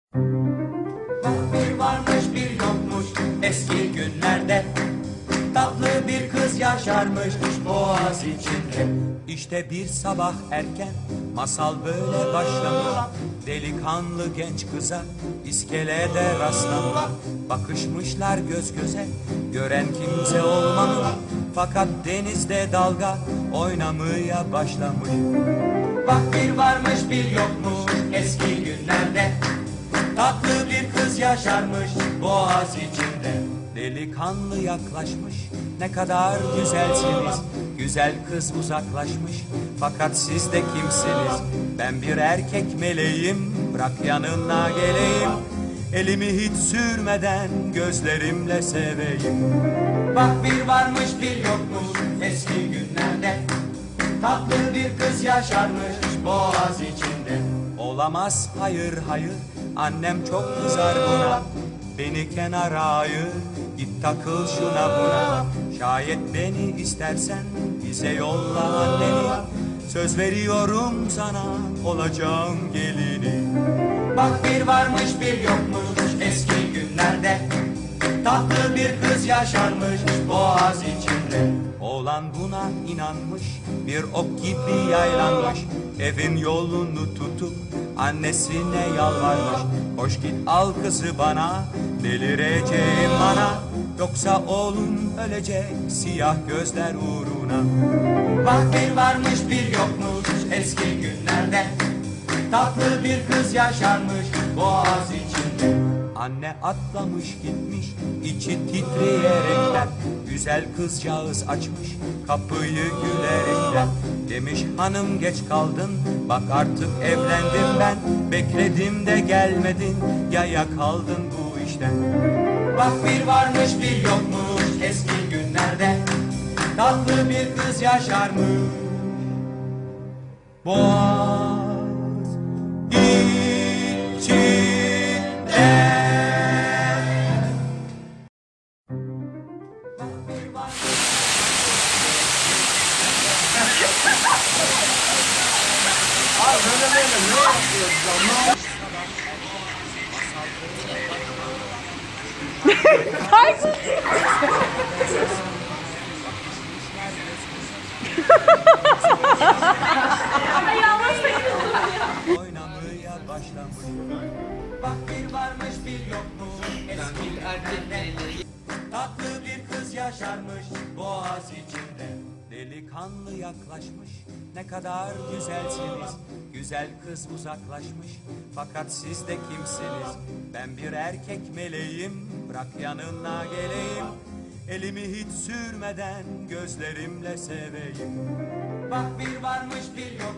Bir varmış bir yokmuş eski günlerde, tatlı bir kız yaşarmış boğaz içinde. İşte bir sabah erken masal böyle başlamış. Delikanlı genç kıza iskelede rastlamış. Bakışmışlar göz göze, gören kimse olmamış. Fakat denizde dalga oynamaya başlamış. Bak bir varmış bir yokmuş eski günlerde, tatlı bir kız yaşarmış boğaz içinde. Delikanlı yaklaşmış, ne kadar güzelsiniz. Güzel kız uzaklaşmış, fakat siz de kimsiniz? Ben bir erkek meleğim, bırak yanına geleyim. Elimi hiç sürmeden gözlerimle seveyim. Bak bir varmış bir yokmuş eski günlerde, tatlı bir kız yaşarmış boğaz içinde. Olamaz, hayır hayır, annem çok kızar buna. Beni kenara ayır, git takıl şuna buna. Şayet beni istersen bize yolla anneni. Söz veriyorum sana, olacağım gelini. Bak bir varmış bir yokmuş eski günlerde, tatlı bir kız yaşarmış boğaz içinde. Oğlan buna inanmış, bir ok gibi yaylanmış. Evin yolunu tutup annesine yalvarmış. Hoş git al kızı bana, delireceğim bana. Yoksa oğlum ölecek siyah gözler uğruna. Bak bir varmış bir yokmuş eski günlerde, tatlı bir kız yaşarmış boğaz içinde. Anne atlamış gitmiş, içi titreyerekten. Güzel kızcağız açmış kapıyı gülerekten. Demiş hanım geç kaldın, bak artık evlendim ben. Bekledim de gelmedin, yaya kaldın bu işten. Bak bir varmış bir yokmuş eski günlerde, tatlı bir kız yaşarmış boğaz içinde. Oynamaya başlamış. Bak bir varmış bir yokmuş eski günlerde, tatlı bir kız yaşarmış boğaz içinde. Delikanlı yaklaşmış, ne kadar güzelsiniz. Güzel kız uzaklaşmış, fakat siz de kimsiniz? Ben bir erkek meleğim, bırak yanına geleyim. Elimi hiç sürmeden gözlerimle seveyim. Bak bir varmış bir yok.